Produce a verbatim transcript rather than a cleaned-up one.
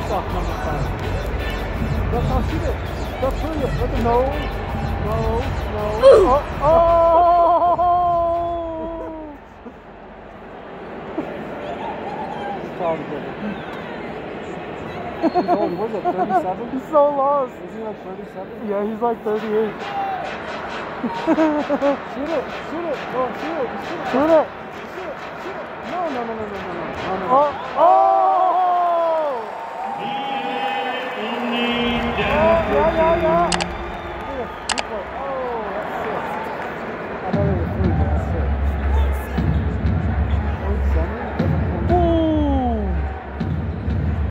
off number five. That's how shoot it. That's pretty. Let them know. No, no. Oh! Oh! He's proud of it. He's old. What is it, thirty-seven? He's so lost. Is he like thirty-seven? Yeah, he's like thirty-eight. Shoot it! Shoot it! Oh, shoot it! Shoot it! Shoot it! Shoot it! Shoot it! No, no, no, no, no, no, no, no, no. Oh! Oh!